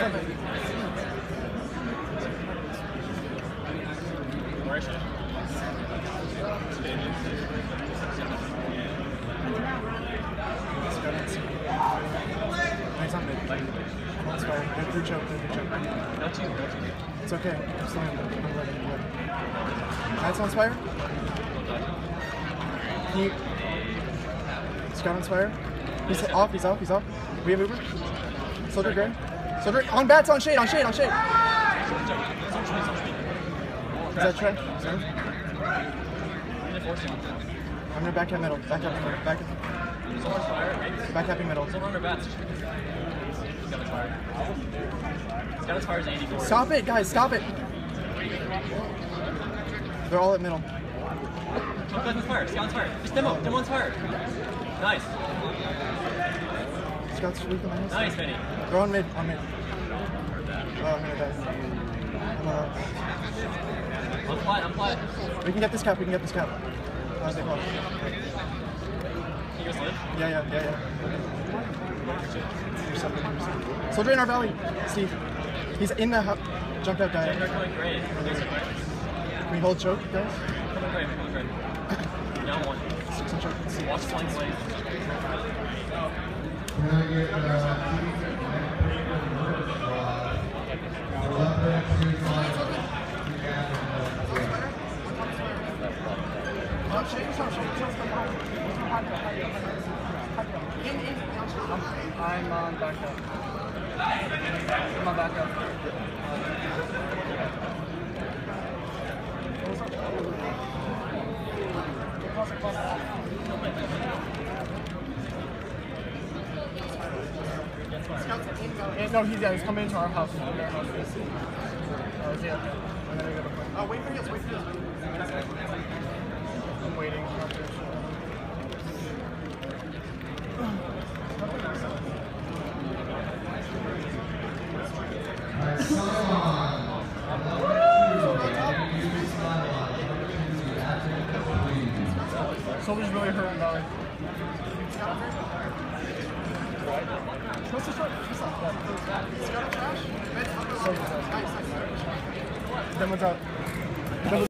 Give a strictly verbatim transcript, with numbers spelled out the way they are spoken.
Nice on mid. That's fire. They're through choke. They're through choke. It's okay. I'm still in. I'm ready. I'm ready. That's on Spire. He. Scout on Spire. He's off. He's off. He's off. We have Uber. Soldier Gray. Soldier on bats. On shade. On shade. On shade. Is that Trey? I'm gonna back at middle. Back at middle. Back at. Back happy middle. Stop it, guys. Stop it. They're all at middle. Scout's fire. Scout's fire. Just demo. Demo's fire. Nice. Scout's weak on the nice, Penny. They're on mid. On mid. Oh, I'm gonna die. I'm flat. I'm flat. We can get this cap. We can get this cap. How's they call? Can you guys live? Yeah, yeah, yeah, yeah. Soldier in our valley. Steve. He's in the house. Jumped out, died. Can we hold choke, guys? Down one. Six on choke. Watch flank lane. Can I get uh, I'm on backup. I'm on backup. Yeah, no, he's, yeah, he's coming into our house. Oh, is he? Okay. And then we gotta play. Oh, wait for this, wait for this. I'm waiting. Soldier's really hurting, Valley. What's the shot? What's that? Scout trash? Soldier's out. Demo's out.